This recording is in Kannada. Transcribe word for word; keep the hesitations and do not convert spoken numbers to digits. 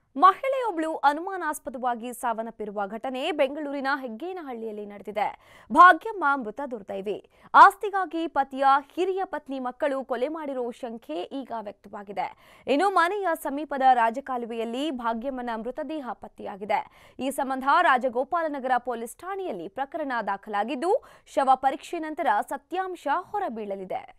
ಮಹಿಳೆಯೊಬ್ಬಳು ಅನುಮಾನಾಸ್ಪದವಾಗಿ ಸಾವನ್ನಪ್ಪಿರುವ ಘಟನೆ ಬೆಂಗಳೂರಿನ ಹೆಗ್ಗೇನಹಳ್ಳಿಯಲ್ಲಿ ನಡೆದಿದೆ. ಭಾಗ್ಯಮ್ಮ ಮೃತ ದುರ್ದೈವಿ. ಆಸ್ತಿಗಾಗಿ ಪತಿಯ ಹಿರಿಯ ಪತ್ನಿ ಮಕ್ಕಳು ಕೊಲೆ ಮಾಡಿರುವ ಶಂಕೆ ಈಗ ವ್ಯಕ್ತವಾಗಿದೆ. ಇನ್ನು ಮನೆಯ ಸಮೀಪದ ರಾಜಕಾಲುವೆಯಲ್ಲಿ ಭಾಗ್ಯಮ್ಮನ ಮೃತದೇಹ ಪತ್ತೆಯಾಗಿದೆ. ಈ ಸಂಬಂಧ ರಾಜಗೋಪಾಲನಗರ ಪೊಲೀಸ್ ಠಾಣೆಯಲ್ಲಿ ಪ್ರಕರಣ ದಾಖಲಾಗಿದ್ದು, ಶವ ಪರೀಕ್ಷೆ ನಂತರ ಸತ್ಯಾಂಶ ಹೊರಬೀಳಲಿದೆ.